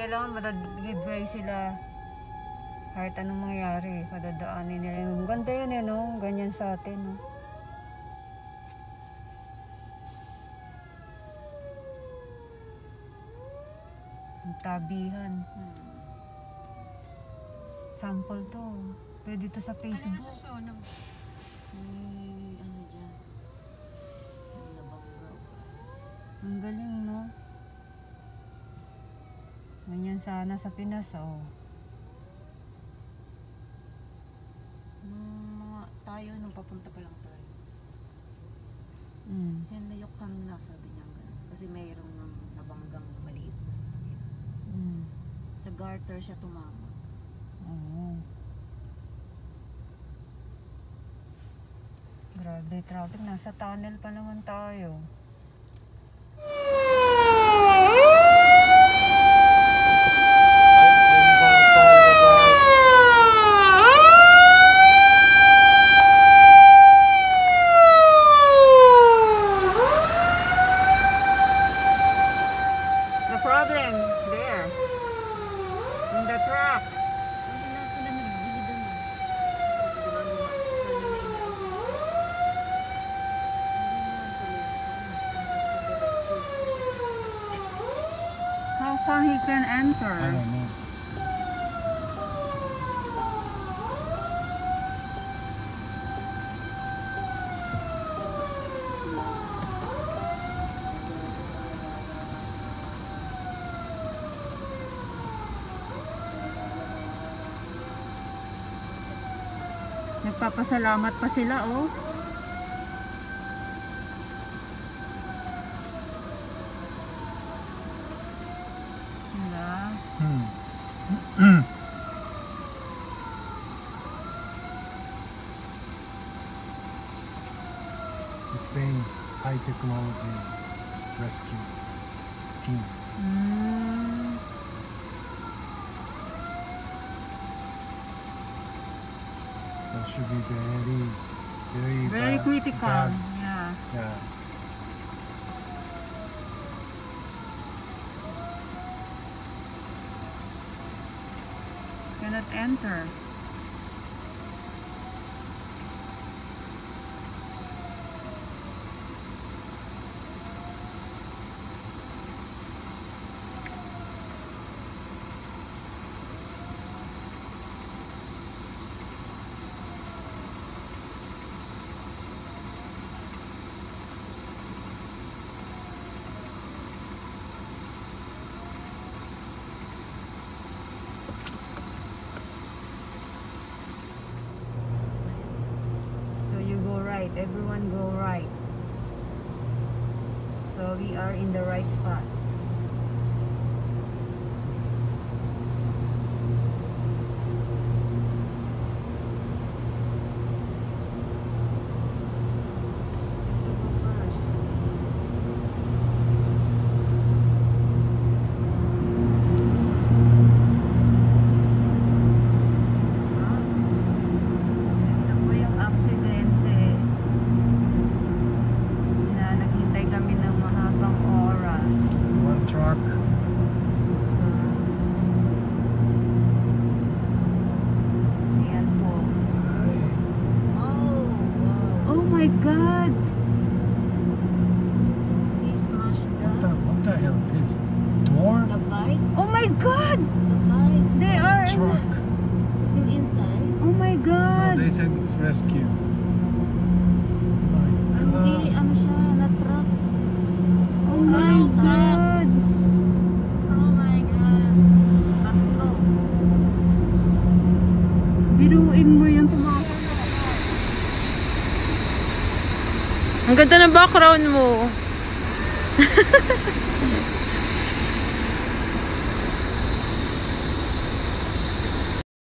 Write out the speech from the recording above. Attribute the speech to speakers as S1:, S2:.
S1: kailangan madadgibay sila. Kahit anong mangyari, padadaanin nila. Ang ganda yan eh, no? Ganyan sa atin, no? Ang tabihan. Sample to. Pwede to sa Facebook.
S2: Ano susunog? May ano dyan. May nabanggaw.
S1: Ang galing, no? Ganyan sana sa Pinas, oh.
S2: Mga tayo nung papunta pa lang tayo. Yan na Yukam na, sabi niya gano'n. Kasi mayroong nabanggang maliit na sasakyan. Sa garter siya tumama.
S1: Oo. Grabe traffic. Nasa tunnel pa naman tayo. The problem there. In the truck.
S2: Hindi na sila nagbili doon. Diba kanina inaayos.
S1: How come he can enter?
S3: I don't know.
S1: Nagpapasalamat pa sila, oh. Diba?
S3: It's saying high technology rescue team. So it should be very
S1: Very critical.
S3: bad.
S1: Yeah.
S3: Yeah.
S1: Cannot enter. So you go right. Everyone go right. So we are in the right spot. Ito po yung aksidente na naghintay kami ng mahabang oras.
S3: One truck.
S1: Ayan po.
S2: Oh, wow.
S1: Oh my God!
S2: He smashed
S3: What the hell? This door?
S2: the bike.
S1: Oh my God!
S2: The bike.
S1: They are...
S3: Truck.
S2: Still inside.
S1: Oh my
S3: Oh,
S1: God!
S3: they said it's rescue. My
S2: Hindi,
S3: God.
S2: ano siya, na-truck.
S1: Oh my God!
S2: Oh my God. Tatlo.
S1: Biruin mo yung pumasok sa
S4: Ang ganda ng background mo.